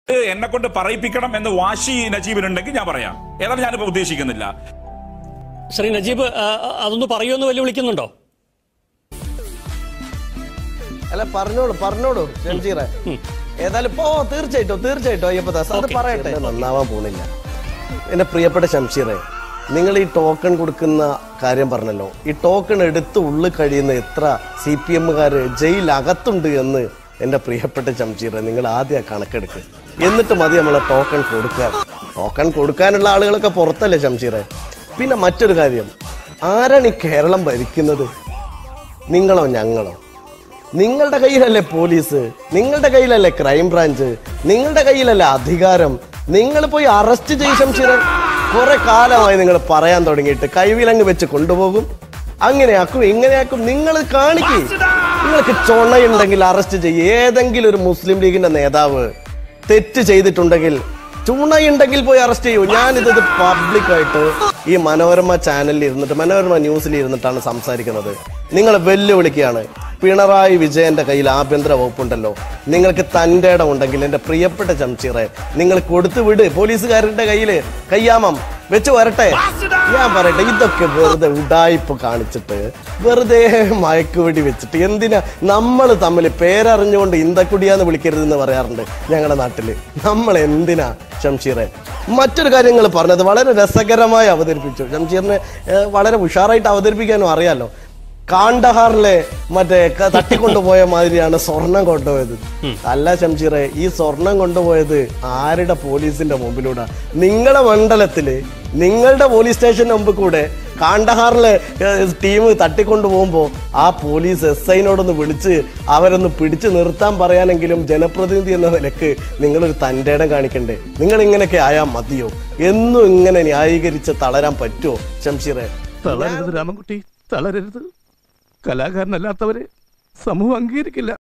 എന്നെ കൊണ്ട് പറയിപ്പിക്കണം എന്ന് വാശി നജീബിനുണ്ടെങ്കിൽ ഞാൻ പറയാം. ഏതായാലും ഞാനിപ്പോ ഉദ്ദേശിക്കുന്നില്ല. ശ്രീ നജീബ് അതൊന്ന് പറയുമെന്ന് വെല്ലുവിളിക്കുന്നുണ്ടോ? അല്ല, പറഞ്ഞോളൂ ഷംസീറെ. ഏതായാലും തീർച്ചയായിട്ടും അയ്യപ്പദാസ് അത് പറയട്ടെ. നന്നാവാൻ പോകുന്നില്ല. എന്റെ പ്രിയപ്പെട്ട ഷംസീറെ, നിങ്ങൾ ഈ ടോക്കൺ കൊടുക്കുന്ന കാര്യം പറഞ്ഞല്ലോ. ഈ ടോക്കൺ എടുത്ത് ഉള്ളിൽ കഴിയുന്ന എത്ര CPM-കാര് ജയിലകത്തുണ്ട് എന്ന് എന്റെ പ്രിയപ്പെട്ട ഷംസീറെ നിങ്ങൾ ആദ്യം കണക്കെടുക്കുക. എന്നിട്ട് മതി നമ്മളെ ടോക്കൺ കൊടുക്കാൻ. ടോക്കൺ കൊടുക്കാനുള്ള ആളുകളൊക്കെ പുറത്തല്ലേ ഷംസീറെ? പിന്നെ മറ്റൊരു കാര്യം, ആരാണ് ഈ കേരളം ഭരിക്കുന്നത്? നിങ്ങളോ ഞങ്ങളോ? നിങ്ങളുടെ കയ്യിലല്ലേ പോലീസ്, നിങ്ങളുടെ കയ്യിലല്ലേ ക്രൈംബ്രാഞ്ച്, നിങ്ങളുടെ കയ്യിലല്ലേ അധികാരം. നിങ്ങൾ പോയി അറസ്റ്റ് ചെയ്യും ഷംസീറെ. കുറെ കാലമായി നിങ്ങൾ പറയാൻ തുടങ്ങിയിട്ട് കൈവിലങ്ങ് വെച്ച് കൊണ്ടുപോകും, അങ്ങനെയാക്കും ഇങ്ങനെയാക്കും. നിങ്ങൾ കാണിക്കും. നിങ്ങൾക്ക് ചുണയുണ്ടെങ്കിൽ അറസ്റ്റ് ചെയ്യും. ഏതെങ്കിലും ഒരു മുസ്ലിം ലീഗിന്റെ നേതാവ് തെറ്റ് ചെയ്തിട്ടുണ്ടെങ്കിൽ ചുണയുണ്ടെങ്കിൽ പോയി അറസ്റ്റ് ചെയ്യൂ. ഞാനിത് പബ്ലിക്കായിട്ട് ഈ മനോരമ ചാനലിൽ ഇരുന്നിട്ട്, മനോരമ ന്യൂസിൽ ഇരുന്നിട്ടാണ് സംസാരിക്കുന്നത്. നിങ്ങൾ വെല്ലുവിളിക്കുകയാണ്. പിണറായി വിജയന്റെ കയ്യിൽ ആഭ്യന്തര വകുപ്പുണ്ടല്ലോ. നിങ്ങൾക്ക് തൻ്റെ ഇടം ഉണ്ടെങ്കിൽ എൻ്റെ പ്രിയപ്പെട്ട ഷംസീറെ നിങ്ങൾ കൊടുത്തു വിട്. പോലീസുകാരുടെ കയ്യിൽ കയ്യാമം വെച്ച് വരട്ടെ. ഞാൻ പറയട്ടെ, ഇതൊക്കെ വെറുതെ ഉഡായിപ്പ് കാണിച്ചിട്ട്, വെറുതെ മയക്കുവെടി വെച്ചിട്ട് എന്തിനാ നമ്മൾ തമ്മിൽ പേരറിഞ്ഞുകൊണ്ട് ഇന്ദക്കുടിയാന്ന് വിളിക്കരുതെന്ന് പറയാറുണ്ട് ഞങ്ങളുടെ നാട്ടില്. നമ്മൾ എന്തിനാ ഷംസീറെ? മറ്റൊരു കാര്യങ്ങൾ പറഞ്ഞത് വളരെ രസകരമായി അവതരിപ്പിച്ചു. ഷംസീറിനെ വളരെ ഉഷാറായിട്ട് അവതരിപ്പിക്കാനും അറിയാലോ. കാണ്ഡഹാറിലെ മറ്റേ തട്ടിക്കൊണ്ടുപോയ മാതിരിയാണ് സ്വർണം കൊണ്ടുപോയത്. അല്ല ഷംസീറെ, ഈ സ്വർണം കൊണ്ടുപോയത് ആരുടെ പോലീസിന്റെ മുമ്പിലൂടെ? നിങ്ങളുടെ മണ്ഡലത്തില്, നിങ്ങളുടെ പോലീസ് സ്റ്റേഷന്റെ മുമ്പ് കൂടെ കാണ്ഡഹാറിലെ ടീം തട്ടിക്കൊണ്ടുപോകുമ്പോൾ ആ പോലീസ് SI-നോടൊന്ന് വിളിച്ച് അവരൊന്ന് പിടിച്ചു നിർത്താൻ പറയാനെങ്കിലും ജനപ്രതിനിധി എന്ന നിലക്ക് നിങ്ങളൊരു തൻ്റെ ഇടം കാണിക്കണ്ടേ? നിങ്ങൾ ഇങ്ങനെയൊക്കെ ആയാൽ മതിയോ? എന്നും ഇങ്ങനെ ന്യായീകരിച്ച് തളരാൻ പറ്റുമോ ഷംസീറെ? തളരരുത് രാമൻകുട്ടി, തളരരുത്. കലാകാരനല്ലാത്തവരെ സമൂഹം അംഗീകരിക്കില്ല.